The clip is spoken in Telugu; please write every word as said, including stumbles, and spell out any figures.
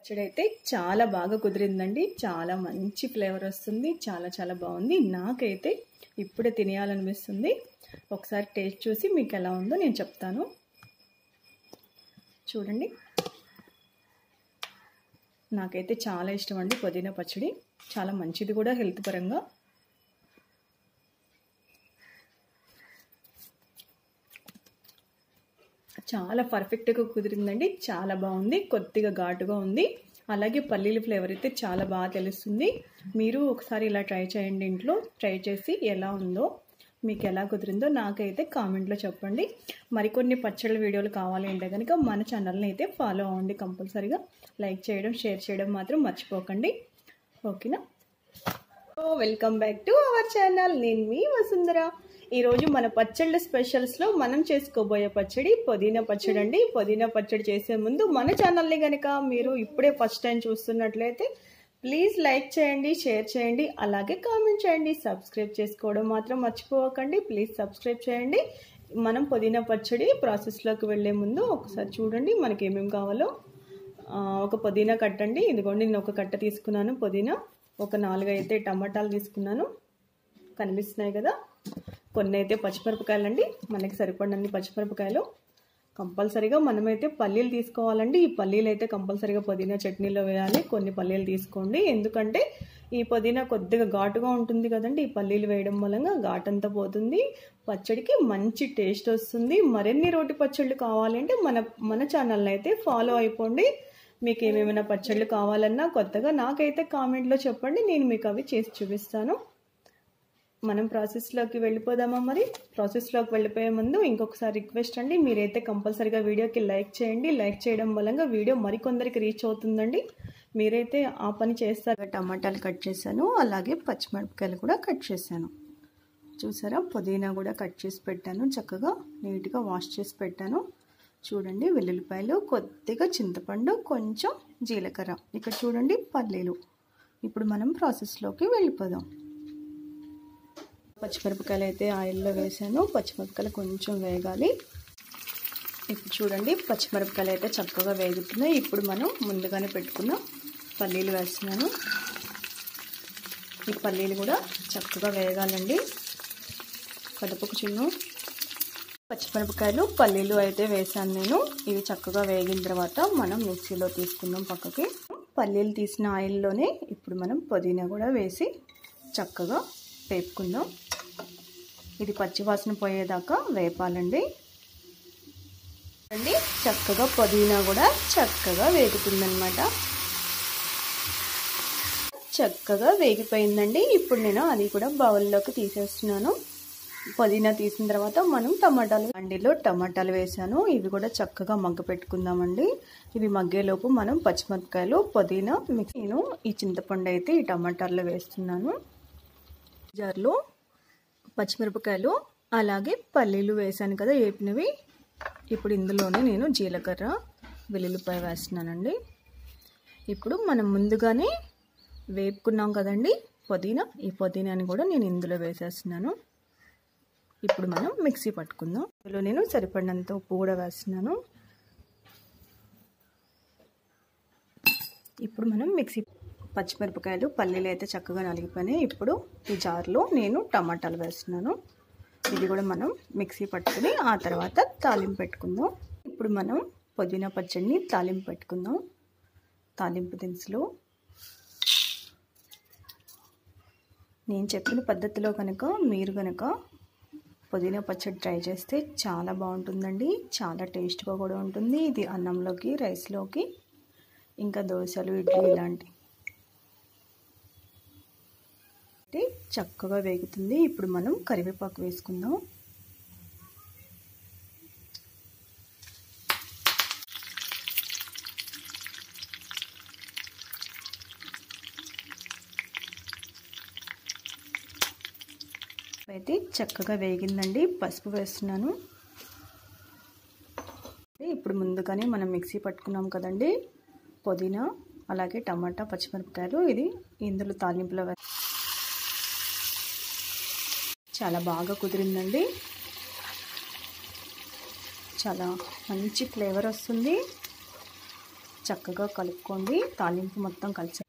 పచ్చడి అయితే చాలా బాగా కుదిరిందండి. చాలా మంచి ఫ్లేవర్ వస్తుంది. చాలా చాలా బాగుంది. నాకైతే ఇప్పుడే తినేయాలనిపిస్తుంది. ఒకసారి టేస్ట్ చూసి మీకు ఎలా ఉందో నేను చెప్తాను. చూడండి, నాకైతే చాలా ఇష్టం అండి పుదీనా పచ్చడి. చాలా మంచిది కూడా హెల్త్ పరంగా. చాలా పర్ఫెక్ట్గా కుదిరిందండి. చాలా బాగుంది. కొద్దిగా ఘాటుగా ఉంది. అలాగే పల్లీల ఫ్లేవర్ అయితే చాలా బాగా తెలుస్తుంది. మీరు ఒకసారి ఇలా ట్రై చేయండి. ఇంట్లో ట్రై చేసి ఎలా ఉందో, మీకు ఎలా కుదిరిందో నాకైతే కామెంట్లో చెప్పండి. మరికొన్ని పచ్చళ్ళ వీడియోలు కావాలి అంటే కనుక మన ఛానల్ని అయితే ఫాలో అవ్వండి. కంపల్సరీగా లైక్ చేయడం, షేర్ చేయడం మాత్రం మర్చిపోకండి. ఓకేనా? Welcome back to our channel. నేను మీ వసుంధర. ఈరోజు మన పచ్చళ్ళ స్పెషల్స్లో మనం చేసుకోబోయే పచ్చడి పుదీనా పచ్చడి అండి. పుదీనా పచ్చడి చేసే ముందు మన ఛానల్ని కనుక మీరు ఇప్పుడే ఫస్ట్ టైం చూస్తున్నట్లయితే ప్లీజ్ లైక్ చేయండి, షేర్ చేయండి, అలాగే కామెంట్ చేయండి. సబ్స్క్రైబ్ చేసుకోవడం మాత్రం మర్చిపోకండి. ప్లీజ్ సబ్స్క్రైబ్ చేయండి. మనం పుదీనా పచ్చడి ప్రాసెస్లోకి వెళ్ళే ముందు ఒకసారి చూడండి మనకి ఏమేమి కావాలో. ఒక పుదీనా కట్ట అండి. ఇదిగోండి, నేను ఒక కట్ట తీసుకున్నాను పుదీనా. ఒక నాలుగు అయితే టమాటాలు తీసుకున్నాను, కనిపిస్తున్నాయి కదా. కొన్ని అయితే పచ్చిమిరపకాయలు అండి, మనకి సరిపడినన్ని పచ్చిమిరపకాయలు. కంపల్సరీగా మనమైతే పల్లీలు తీసుకోవాలండి. ఈ పల్లీలు అయితే కంపల్సరీగా పుదీనా చట్నీలో వేయాలి. కొన్ని పల్లీలు తీసుకోండి, ఎందుకంటే ఈ పుదీనా కొద్దిగా ఘాటుగా ఉంటుంది కదండి. ఈ పల్లీలు వేయడం వలన ఘాటంతా పోతుంది, పచ్చడికి మంచి టేస్ట్ వస్తుంది. మరిన్ని రోటి పచ్చళ్ళు కావాలంటే మన మన ఛానల్ని అయితే ఫాలో అయిపోండి. మీకు ఏమేమైనా పచ్చళ్ళు కావాలన్నా కొత్తగా నాకైతే కామెంట్లో చెప్పండి, నేను మీకు అవి చేసి చూపిస్తాను. మనం ప్రాసెస్లోకి వెళ్ళిపోదామా? మరి ప్రాసెస్లోకి వెళ్ళిపోయే ముందు ఇంకొకసారి రిక్వెస్ట్ అండి, మీరైతే కంపల్సరీగా వీడియోకి లైక్ చేయండి. లైక్ చేయడం వల్ల వీడియో మరికొందరికి రీచ్ అవుతుందండి. మీరైతే ఆ పని చేస్తారు. టమాటాలు కట్ చేశాను, అలాగే పచ్చిమిరపకాయలు కూడా కట్ చేశాను. చూసారా, పుదీనా కూడా కట్ చేసి పెట్టాను. చక్కగా నీట్గా వాష్ చేసి పెట్టాను. చూడండి, వెల్లుల్లిపాయలు, కొద్దిగా చింతపండు, కొంచెం జీలకర్ర, ఇక్కడ చూడండి పల్లీలు. ఇప్పుడు మనం ప్రాసెస్లోకి వెళ్ళిపోదాం. పచ్చిమిరపకాయలు అయితే ఆయిల్లో వేసాను. పచ్చిమిరపకాయలు కొంచెం వేగాలి. ఇప్పుడు చూడండి, పచ్చిమిరపకాయలు అయితే చక్కగా వేగుతున్నాయి. ఇప్పుడు మనం ముందుగానే పెట్టుకున్న పల్లీలు వేస్తున్నాను. ఈ పల్లీలు కూడా చక్కగా వేగాలండి. కదుపుకు చిన్ను. పచ్చిమిరపకాయలు, పల్లీలు అయితే వేసాను నేను. ఇవి చక్కగా వేగిన తర్వాత మనం మిక్సీలో తీసుకుందాం పక్కకి. పల్లీలు తీసిన ఆయిల్లోనే ఇప్పుడు మనం పుదీనా కూడా వేసి చక్కగా వేపుకుందాం. ఇది పచ్చివాసన పోయేదాకా వేపాలండి. అండి, చక్కగా పుదీనా కూడా చక్కగా వేగుతుందన్నమాట. చక్కగా వేగిపోయిందండి. ఇప్పుడు నేను అది కూడా బౌల్లోకి తీసేస్తున్నాను. పుదీనా తీసిన తర్వాత మనం టమాటాలు, అండిలో టమాటాలు వేసాను. ఇవి కూడా చక్కగా మగ్గ పెట్టుకుందామండి. ఇవి మగ్గేలోపు మనం పచ్చిమిరపకాయలు, పుదీనా మిక్స్. నేను ఈ చింతపండు అయితే ఈ టమాటాల్లో వేస్తున్నాను. జార్లో పచ్చిమిరపకాయలు అలాగే పల్లీలు వేసాను కదా వేపినవి. ఇప్పుడు ఇందులోనే నేను జీలకర్ర, వెల్లుల్లిపాయ వేస్తున్నానండి. ఇప్పుడు మనం ముందుగానే వేపుకున్నాం కదండి పుదీనా, ఈ పుదీనాని కూడా నేను ఇందులో వేసేస్తున్నాను. ఇప్పుడు మనం మిక్సీ పట్టుకుందాం. ఇందులో నేను సరిపడినంత ఉప్పు కూడా వేస్తున్నాను. ఇప్పుడు మనం మిక్సీ, పచ్చిమిరపకాయలు, పల్లీలు అయితే చక్కగా నలిగిపోయినాయి. ఇప్పుడు ఈ జార్లో నేను టమాటాలు వేస్తున్నాను. ఇది కూడా మనం మిక్సీ పట్టుకుని ఆ తర్వాత తాలింపు పెట్టుకుందాం. ఇప్పుడు మనం పుదీనా పచ్చడిని తాలింపు పెట్టుకుందాం. తాలింపు దినుసులు నేను చెప్పిన పద్ధతిలో కనుక మీరు కనుక పుదీనా పచ్చడి ట్రై చేస్తే చాలా బాగుంటుందండి. చాలా టేస్ట్గా కూడా ఉంటుంది. ఇది అన్నంలోకి, రైస్లోకి, ఇంకా దోశలు, ఇడ్లీ ఇలాంటి చక్కగా వేగుతుంది. ఇప్పుడు మనం కరివేపాకు వేసుకుందాం. అయితే చక్కగా వేగిందండి. పసుపు వేస్తున్నాను. ఇప్పుడు ముందుగానే మనం మిక్సీ పట్టుకున్నాం కదండి పుదీనా, అలాగే టమాటా, పచ్చిమిరపకాయలు, ఇది ఇందులో తాలింపులో చాలా బాగా కుదిరిందండి. చాలా మంచి ఫ్లేవర్ వస్తుంది. చక్కగా కలుపుకోండి. తాలింపు మొత్తం కలిసి